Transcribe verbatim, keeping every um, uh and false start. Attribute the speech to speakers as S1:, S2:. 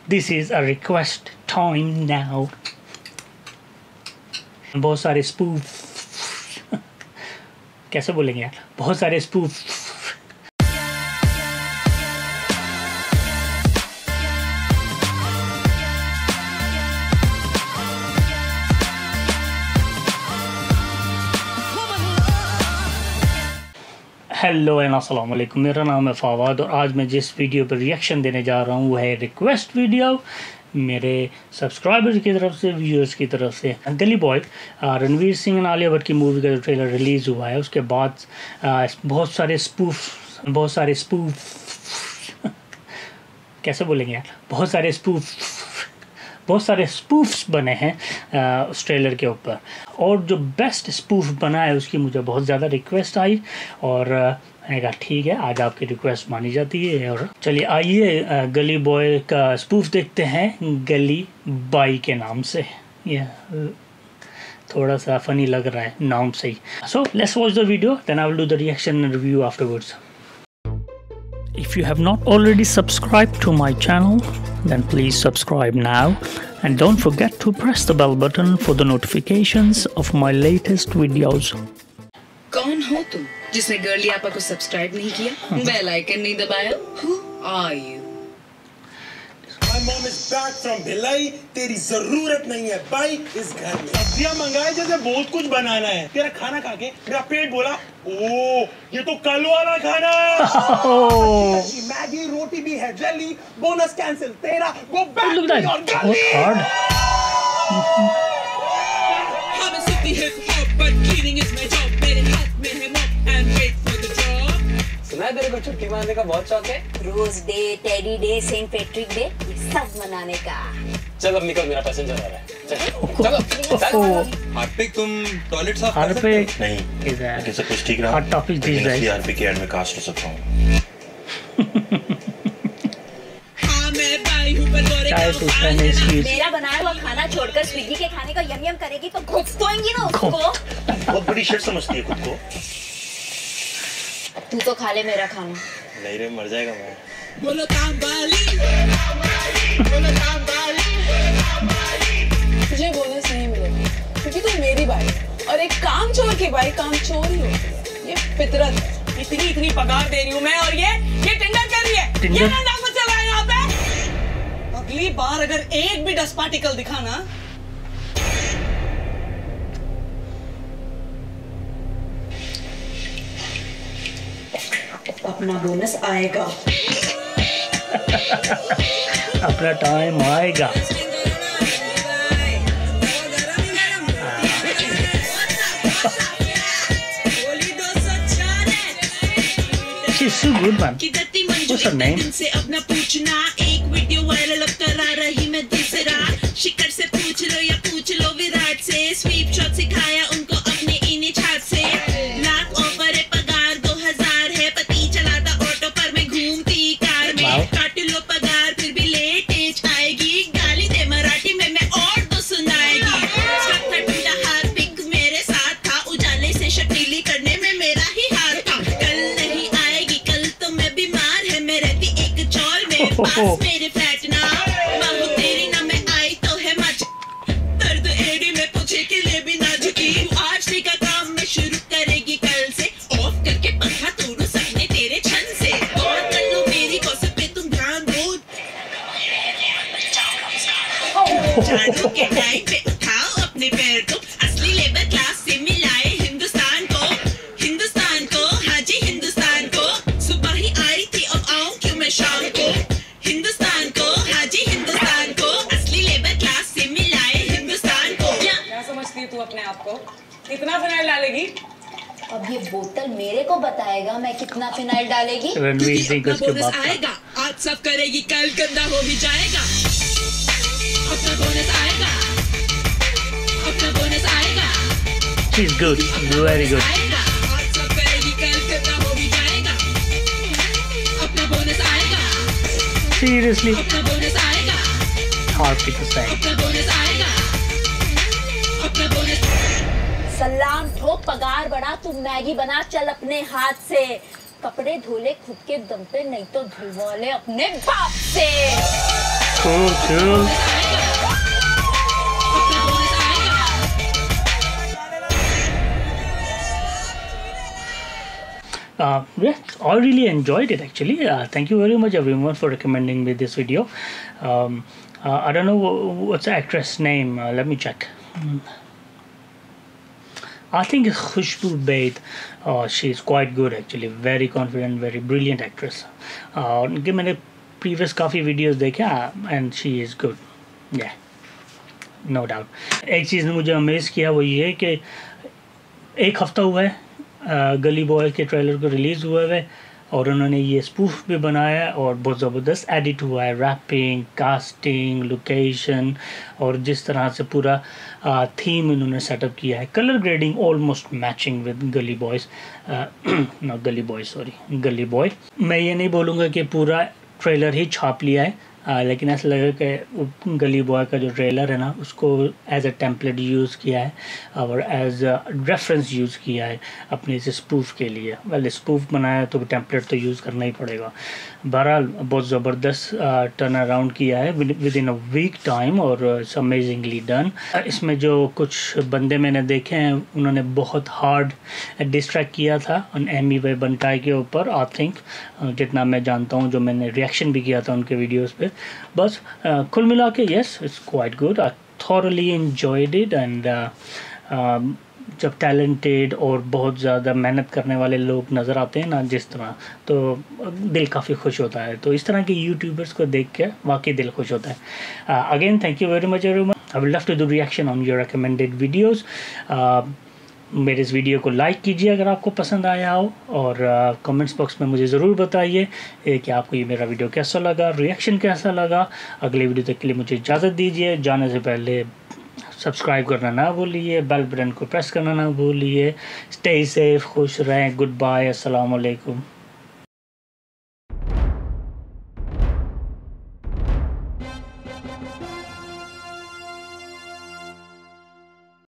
S1: This is a request time now. बहुत सारे spoof कैसे बोलेंगे यार, बहुत सारे स्पूफ। हेलो एंड अस्सलाम वालेकुम, मेरा नाम है फवाद और आज मैं जिस वीडियो पर रिएक्शन देने जा रहा हूँ वो है रिक्वेस्ट वीडियो मेरे सब्सक्राइबर्स की तरफ से, व्यूअर्स की तरफ से। गली बॉय रणवीर सिंह और आलिया भट्ट की मूवी का जो ट्रेलर रिलीज़ हुआ है उसके बाद आ, बहुत सारे स्पूफ बहुत सारे स्पूफ कैसे बोलेंगे यार, बहुत सारे स्पूफ बहुत सारे स्पूफ्स बने हैं उस ट्रेलर के ऊपर, और जो बेस्ट स्पूफ बना है उसकी मुझे बहुत ज़्यादा रिक्वेस्ट आई और मैंने कहा ठीक है आज आपकी रिक्वेस्ट मानी जाती है। और चलिए आइए गली बॉय का स्पूफ देखते हैं गली बाई के नाम से। ये थोड़ा सा फनी लग रहा है नाम से ही। So let's watch the video, then I will do the reaction and review afterwards. If you have not already subscribed to my channel, then please subscribe now and don't forget to press the bell button for the notifications of my latest videos.
S2: कौन हो तुम जिसने girly आपा को subscribe नहीं किया, bell icon नहीं दबाया? Who are you?
S3: My mom is back from Bhilai, तेरी जरूरत नहीं है भाई इस घर में। सब्जियां मंगाए जैसे बहुत कुछ बनाना है। तेरा खाना खा के मेरा पेट बोला ओ ये तो कल वाला खाना है। मैगी रोटी भी है, जल्दी बोनस कैंसिल तेरा go back to your girly.
S4: सुना तेरे को छुट्टी मारने का बहुत शौक है?
S5: Rose day, teddy day, saint Patrick day, ये सब मनाने का।
S4: चल अब निकल, मेरा पैसेंजर आ रहा है। चलो चलो।
S3: हार्पिक तुम टॉयलेट साफ
S1: कर सकते हो?
S3: नहीं कैसे कुछ ठीक रहा?
S1: Hot topic this guys.
S3: Harpic के एड में कास्ट हो सकता हूं।
S2: हां मैं भाई हूं पर गोरे का
S1: का
S5: मेरा बनाया हुआ खाना छोड़कर स्विगी के खाने का यम यम करेगी तो खुद सोएंगी ना उसको।
S3: बहुत बड़ी शिट समझती है खुद को।
S5: तू तो खा ले मेरा खाना।
S3: नहीं रे मर जाएगा मैं।
S2: बोलो काम वाली, बोलो काम वाली।
S6: तुझे बोनस नहीं मिलेगा क्योंकि तू मेरी भाई और एक काम चोर की भाई काम चोर ही होती है। ये फितरत है।
S2: इतनी इतनी पगार दे रही हूँ मैं और ये ये टेंडर कर रही है। ये ना नाम चला है यहाँ पे। अगली बार अगर एक भी डस्ट पार्टिकल दिखाना
S6: अपना बोनस आएगा।
S1: अपना टाइम आएगा। She's so good man. What's her name?
S2: से अपना पूछना, एक वीडियो वायरल अब करा रही मैं दूसरा। शिखर से पूछ लो या पूछ लो विराट से, स्वीप शॉट सिखाया उनको अपने इन्हीं छात से। लाख ऑफर है, पगार दो हजार है, पति चलाता ऑटो पर मैं घूमती कार में। काट लो पगार फिर भी लेट एज आएगी, गाली दे मराठी में मैं और तो सुनाएगी। सब था टूटा हार पिक मेरे साथ था, उजाले से शकीली करने में मेरा ही हाथ था। कल नहीं आएगी कल तो मैं बीमार है, मैं रहती एक चौल में पास मेरे फ्लैट ना। बाहु तेरी ना मैं आई तो है मच, दर्द एड़ी में पूछे के लिए भी ना झुकी। आज से का काम मैं शुरू करेगी कल से, ऑफ करके पंखा तोड़ू सपने तेरे छन से। और कर लो मेरी कौसत पे तुम ध्यान दो, जादू के टाइम पे उठाओ अपने पैर तो। असली लेबर क्लास से मिलाए हिंदुस्तान को, हिंदुस्तान को हाँ जी हिंदुस्तान को। सुबह ही आई थी अब आऊं क्यों मैं शाम को, हिंदुस्तान को हाँ जी हिंदुस्तान को। असली लेबर क्लास से मिलाए हिंदुस्तान को।
S6: क्या समझती है तू अपने आप को? कितना फिनाइल डालेगी?
S5: अब ये बोतल मेरे को बताएगा मैं कितना फिनाइल डालेगी।
S1: रणवीर सिंह
S2: अपना
S1: उसके
S2: बोनस
S1: बाप का।
S2: आएगा, आज साफ करेगी कल गंदा हो भी जाएगा। अपना बोनस आएगा, अपना बोनस आएगा।
S1: She's good, very good.
S2: आएगा, आज साफ करेगी कल गंदा हो भी जाएगा। अपना बोनस आएगा,
S1: Seriously,
S2: अपना बोनस आएगा,
S1: hard to say.
S2: अपना बोनस आएगा, अपना बोनस।
S5: सलाम ठोक, पगार बढ़ा, तू मैगी बना चल अपने हाथ से। कपड़े धोले खुद के दम पे, नहीं तो धुलवा ले अपने बाप से।
S1: cool, cool. Uh, yeah, I really enjoyed it actually. Uh, thank you very much everyone for recommending me this video. Um, uh, I don't know what's the actress name. Uh, let me check. Hmm. I think it's Khushbu Baid. Uh, she's quite good actually. Very confident, very brilliant actress. Uh, उनके मैंने previous काफ़ी videos देखे and she is good. Yeah, no doubt. एक चीज़ ने मुझे Amaze किया वो ये कि एक हफ्ता हुआ है गली बॉय के ट्रेलर को रिलीज़ हुए हुए और उन्होंने ये स्पूफ भी बनाया और बहुत ज़बरदस्त एडिट हुआ है, रैपिंग, कास्टिंग, लोकेशन और जिस तरह से पूरा थीम इन्होंने सेटअप किया है, colour grading almost matching with Gully Boys, not Gully Boy sorry Gully Boy. मैं ये नहीं बोलूँगा कि पूरा ट्रेलर ही छाप लिया है, आ, लेकिन ऐसा लगा कि गली बॉय का जो ट्रेलर है ना उसको एज अ टेम्पलेट यूज़ किया है और एज अ रेफरेंस यूज़ किया है अपने इस स्पूफ के लिए। वेल स्पूफ बनाया तो टेम्पलेट तो यूज़ करना ही पड़ेगा। बहरहाल बहुत ज़बरदस्त टर्न अराउंड किया है within a week time और इट्स अमेजिंगली डन। इसमें जो कुछ बंदे मैंने देखे हैं उन्होंने बहुत हार्ड डिस्ट्रैक्ट किया था ऑन एमी वे बंटाई के ऊपर, आई थिंक जितना मैं जानता हूँ, जो मैंने रिएक्शन भी किया था उनके वीडियोज़ पे। बस uh, कुल मिला के yes it's quite good, I thoroughly enjoyed it and जब टैलेंटेड और बहुत ज़्यादा मेहनत करने वाले लोग नज़र आते हैं ना जिस तरह, तो दिल काफ़ी खुश होता है। तो इस तरह के यूट्यूबर्स को देख के वाकई दिल खुश होता है। Again thank you very much everyone. I will love to do reaction on your recommended videos. मेरे इस वीडियो को लाइक कीजिए अगर आपको पसंद आया हो और कमेंट्स uh, बॉक्स में मुझे ज़रूर बताइए कि आपको ये मेरा वीडियो कैसा लगा, रिएक्शन कैसा लगा। अगले वीडियो तक के लिए मुझे इजाज़त दीजिए। जाने से पहले सब्सक्राइब करना ना भूलिए, बेल बटन को प्रेस करना ना भूलिए। स्टे सेफ, खुश रहें। गुड बाय, अस्सलाम वालेकुम।